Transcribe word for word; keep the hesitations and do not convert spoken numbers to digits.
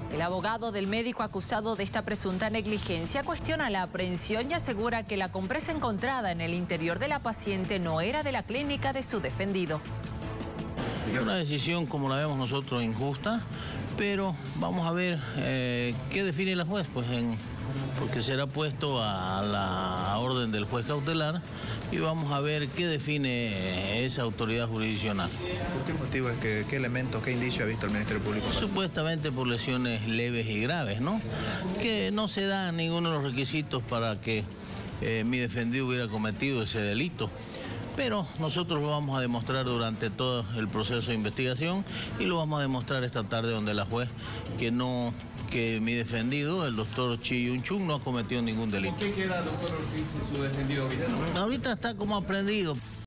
El abogado del médico acusado de esta presunta negligencia cuestiona la aprehensión y asegura que la compresa encontrada en el interior de la paciente no era de la clínica de su defendido. Una decisión, como la vemos nosotros, injusta, pero vamos a ver eh, qué define la juez, pues en, porque será puesto a la orden del juez cautelar y vamos a ver qué define esa autoridad jurisdiccional. ¿Por qué motivo es que, qué elementos, qué indicio ha visto el Ministerio Público? Supuestamente por lesiones leves y graves, ¿no? Que no se dan ninguno de los requisitos para que eh, mi defendido hubiera cometido ese delito. Pero nosotros lo vamos a demostrar durante todo el proceso de investigación y lo vamos a demostrar esta tarde donde la juez que no, que mi defendido, el doctor Chi Yun Chung, no ha cometido ningún delito. ¿Por qué queda, doctor Ortiz, su defendido? Ahorita está como aprendido.